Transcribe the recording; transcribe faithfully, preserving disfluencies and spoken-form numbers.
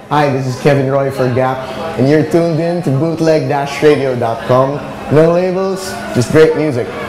Hi, this is Kevin Roy for Gap, and you're tuned in to bootleg radio dot com. No labels, just great music.